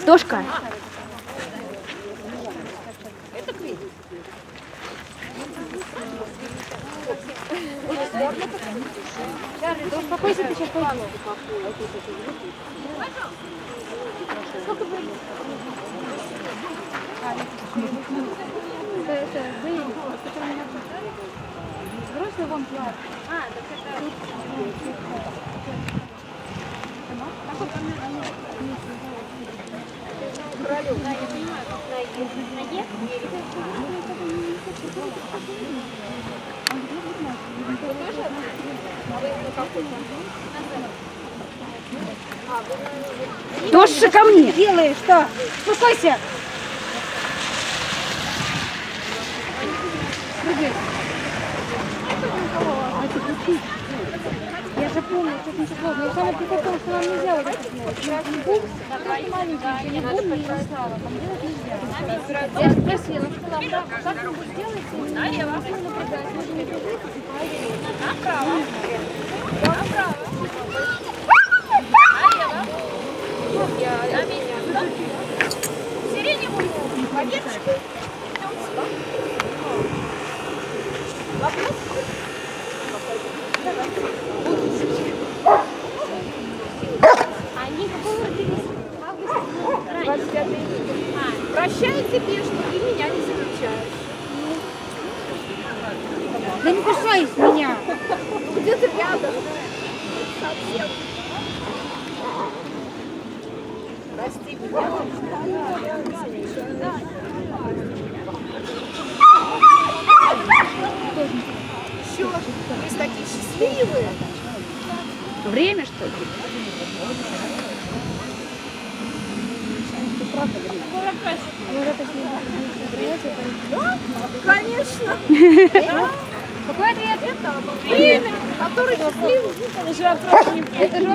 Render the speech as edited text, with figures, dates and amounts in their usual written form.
Тошка. Успокойся, ты сейчас пойдешь. Это взрослый вон плат. Так Тоша, ко мне. Делаешь что? Успокойся. Я же помню, что это ничего. Но самое прикол в том, что нам нельзя вот это делать. Маленький, не буду, не стала. Там делать нельзя. Я спросила, сказала, как вы сделаете? Налево. Направо. Направо. Налево. На месте. Сиреневую. Поверхушку. Вопрос? Они какого родились? В августе. 25 июня. Прощаются бешено и меня не замечают. Да не кусайся меня. Где-то рядом. Совсем. Прости меня. Еще вы такие счастливые. Время, что ли? Конечно. Какой ответ? Время, который счастливый.